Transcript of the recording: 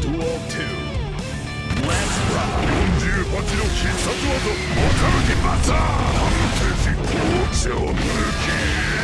48の必殺技、驚きバザー！反転し、紅茶を抜き